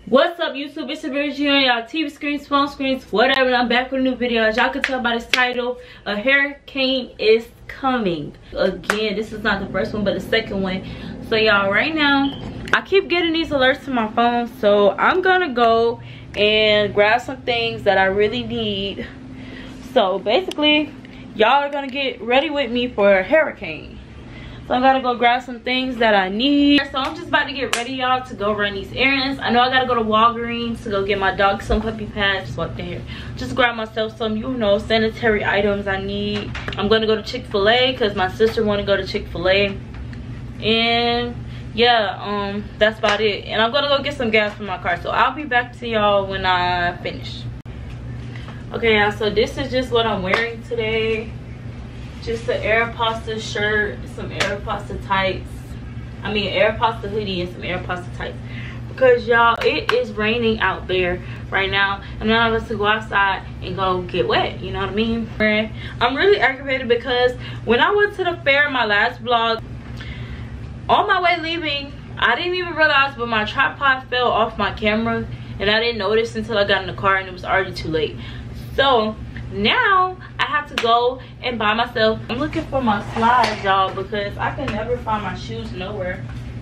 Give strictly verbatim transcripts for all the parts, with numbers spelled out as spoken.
What's up, YouTube? It's your Virgie on y'all T V screens, phone screens, whatever. And I'm back with a new video. As y'all can tell by this title, a hurricane is coming. Again, this is not the first one, but the second one. So y'all, right now, I keep getting these alerts to my phone. So I'm gonna go and grab some things that I really need. So basically, y'all are gonna get ready with me for a hurricane. So I gotta go grab some things that I need. So I'm just about to get ready, y'all, to go run these errands. I know I gotta go to Walgreens to go get my dog some puppy pads. Just walk there. Just grab myself some, you know, sanitary items I need. I'm gonna go to Chick-fil-A because my sister wanna go to Chick-fil-A. And yeah, um, that's about it. And I'm gonna go get some gas for my car. So I'll be back to y'all when I finish. Okay, y'all, so this is just what I'm wearing today. Just an Aeropostale shirt, some Aeropostale tights. I mean, Aeropostale hoodie and some Aeropostale tights. Because, y'all, it is raining out there right now. And none of us to go outside and go get wet. You know what I mean? I'm really aggravated because when I went to the fair in my last vlog, on my way leaving, I didn't even realize, but my tripod fell off my camera. And I didn't notice until I got in the car and it was already too late. So now I have to go and buy myself. I'm looking for my slides, y'all, because I can never find my shoes nowhere.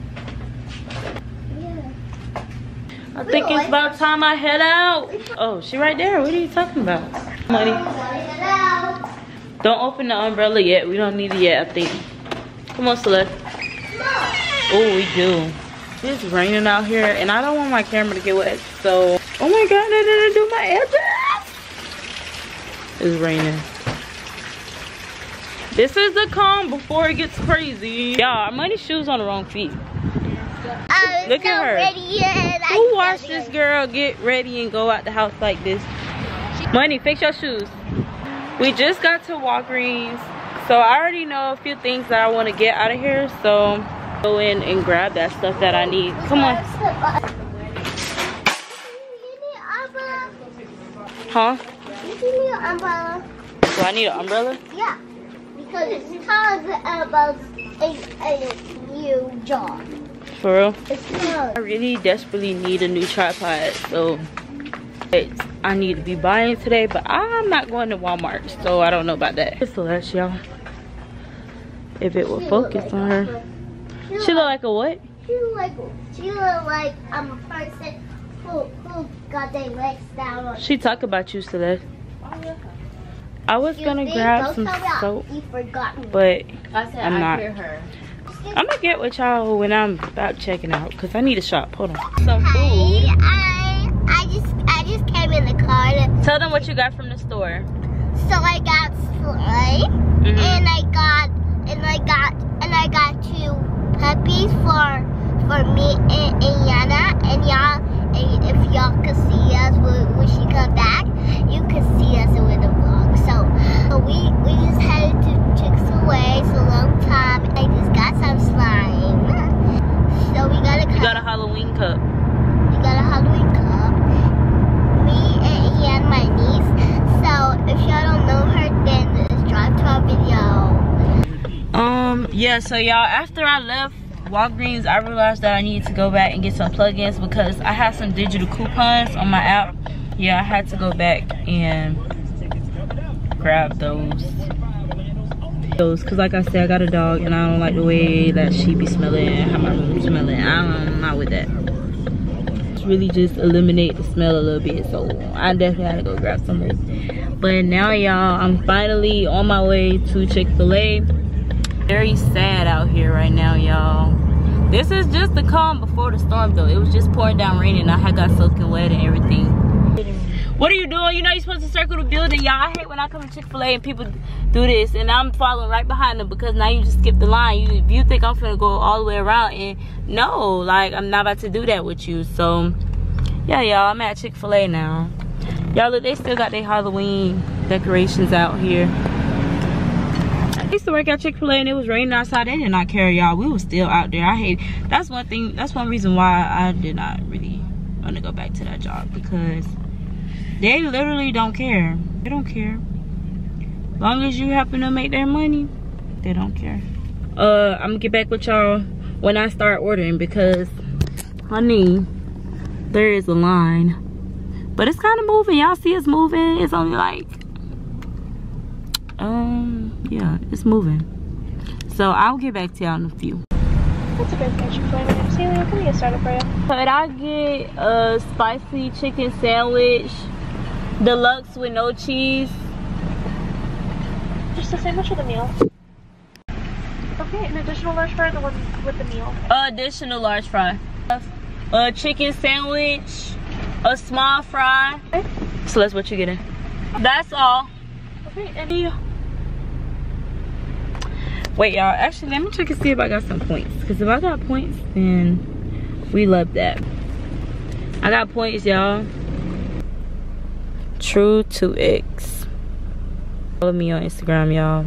Yeah. I think it's about time I head out. Oh, she right there. What are you talking about? Money. Don't open the umbrella yet. We don't need it yet, I think. Come on, Celeste. Oh, we do. It's raining out here and I don't want my camera to get wet. So, oh my God, I didn't do my address. It's raining. This is the calm before it gets crazy. Y'all, Money's shoes on the wrong feet. I'm Look so at her. Ready yet. Who watched this girl get ready and go out the house like this? Money, fix your shoes. We just got to Walgreens, so I already know a few things that I want to get out of here. So go in and grab that stuff that I need. Come on. Huh? You need an umbrella. Do I need an umbrella? Yeah, because it's called about a, a new job. For real? It's called. I really desperately need a new tripod, so it's, I need to be buying today, but I'm not going to Walmart, so I don't know about that. It's Celeste, y'all. If it will focus on her. She look like a what? She look like she look like I'm a person who who got their legs down. She talk about you, Celeste. I was You gonna think? grab Don't some tell me soap, you forgot me. but I said I'm I not. hear her. I'm gonna get with y'all when I'm about checking out, cause I need a shop. Hold on. Some Hey, food. I I just I just came in the car. To, Tell them what you got from the store. so I got slime Mm-hmm. and I got and I got and I got two puppies for for me and, and Yana, and y'all. And if y'all could see us when, when she come back, you could see us with the vlog. So, so we we just headed to Chick-fil-A. It's a long time. I just got some slime. So we gotta come. You got a Halloween cup. We got a Halloween cup. Me and Ian, my niece. So if y'all don't know her, then just drive to our video. Um, yeah, so y'all, after I left Walgreens, I realized that I needed to go back and get some plugins because I had some digital coupons on my app. Yeah, I had to go back and grab those. Those, cause like I said, I got a dog and I don't like the way that she be smelling and how my room smelling. I'm not with that. It's really just eliminate the smell a little bit, so I definitely had to go grab some of those. But now, y'all, I'm finally on my way to Chick-fil-A. Very sad out here right now, y'all. This is just the calm before the storm, though. It was just pouring down rain and I had got soaking wet and everything. What are you doing? You know you're supposed to circle the building, y'all. I hate when I come to Chick-fil-A and people do this and I'm following right behind them because now you just skip the line. You, you think I'm finna go all the way around, and no, like, I'm not about to do that with you. So yeah, y'all, I'm at Chick-fil-A now. Y'all, look, they still got their Halloween decorations out here. I used to work at Chick-fil-A and it was raining outside. They did not care, y'all. We was still out there. I hate, that's one thing, that's one reason why I did not really want to go back to that job, because they literally don't care. They don't care. As long as you happen to make their money, they don't care. Uh, I'm gonna get back with y'all when I start ordering, because honey, there is a line, but it's kind of moving. Y'all see it's moving. It's only like um yeah, it's moving. So I'll get back to y'all in a few. That's a good question for me. Celia, can we get started for you? Could I get a spicy chicken sandwich, deluxe with no cheese? Just the sandwich with a meal. Okay, an additional large fry or the one with the meal? Additional large fry. A chicken sandwich, a small fry. Okay. So that's what you're getting. That's all. Okay, and you. Wait, y'all. Actually, let me check and see if I got some points. Because if I got points, then we love that. I got points, y'all. True to X. Follow me on Instagram, y'all.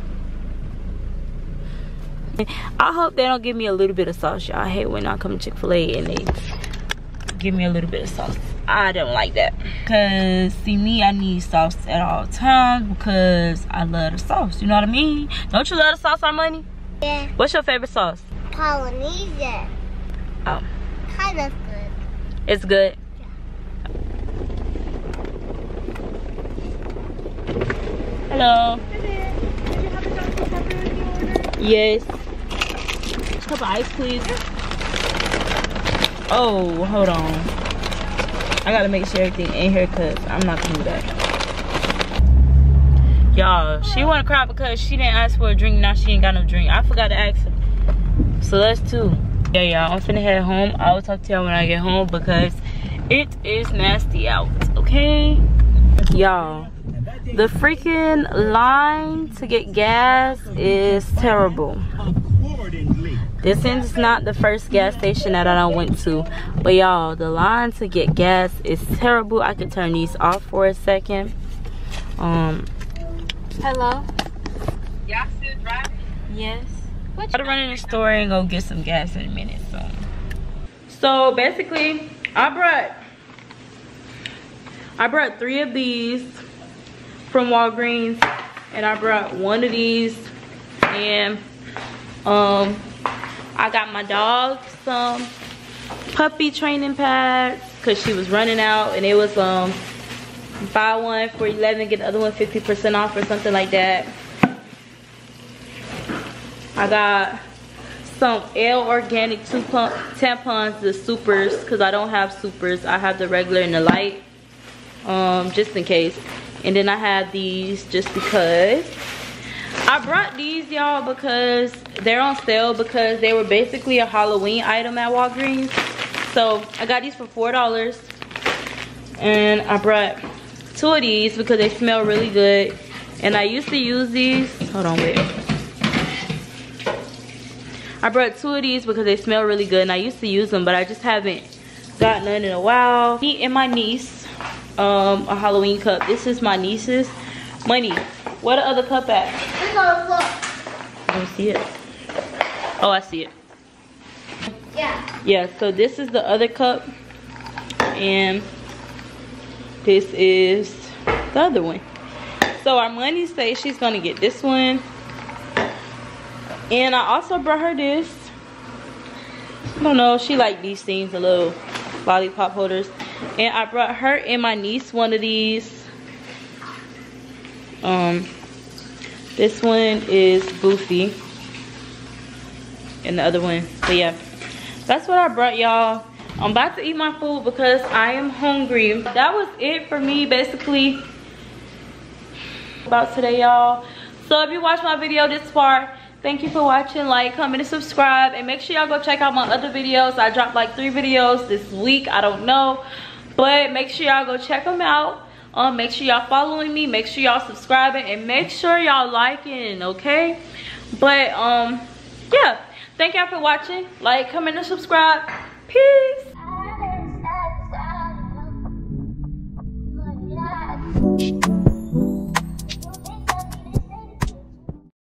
I hope they don't give me a little bit of sauce, y'all. I hate when I come to Chick-fil-A and they give me a little bit of sauce. I don't like that. Because, see me, I need sauce at all times because I love the sauce. You know what I mean? Don't you love the sauce, Armani? Yeah. What's your favorite sauce? Polynesian. Oh. Kind of good. It's good? Yeah. Hello. Hi there. Did you have a Doctor Pepper in your order? Yes. A cup of ice, please. Oh, hold on. I gotta make sure everything in here because I'm not gonna do that. Y'all, she wanna cry because she didn't ask for a drink. Now she ain't got no drink. I forgot to ask her. So that's two. Yeah, y'all, I'm finna head home. I will talk to y'all when I get home because it is nasty out, okay? Y'all, the freaking line to get gas is terrible. This is not the first gas station that I done went to, but y'all, the line to get gas is terrible. I could turn these off for a second. Um, hello? Y'all still driving? Yes. I'm gonna run in the store and go get some gas in a minute. So, so basically, I brought I brought three of these from Walgreens, and I brought one of these, and um. I got my dog some puppy training pads because she was running out, and it was um buy one for eleven, get the other one fifty percent off or something like that. I got some L Organic two pump tampons, the supers, because I don't have supers. I have the regular and the light, um, just in case. And then I have these just because. I brought these, y'all, because they're on sale, because they were basically a Halloween item at Walgreens. So I got these for four dollars. And I brought two of these because they smell really good. And I used to use these. Hold on, wait. I brought two of these because they smell really good, and I used to use them, but I just haven't got none in a while. Me and my niece, um, a Halloween cup. This is my niece's. Money. Where the other cup at? Let me see it. Oh, I see it. Yeah. Yeah, so this is the other cup. And this is the other one. So our money says she's gonna get this one. And I also brought her this. I don't know, she liked these things, the little lollipop holders. And I brought her and my niece one of these. Um, this one is Goofy, and the other one, but yeah, that's what I brought y'all. I'm about to eat my food because I am hungry. That was it for me, basically, about today, y'all. So if you watched my video this far, thank you for watching. Like, comment, and subscribe, and make sure y'all go check out my other videos. I dropped like three videos this week, I don't know, but make sure y'all go check them out. Um, make sure y'all following me, make sure y'all subscribing, and make sure y'all liking, okay? But um yeah, thank y'all for watching. Like, comment, and subscribe. Peace.